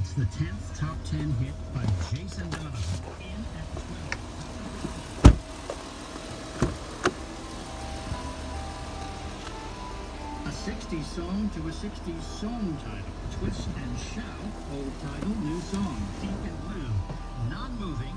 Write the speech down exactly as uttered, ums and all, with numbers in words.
It's the tenth top ten hit by Jason Donovan. In at twelve. A sixties song to a sixties song title. Twist and Shout, old title, new song. Deep in Blue. Non-moving.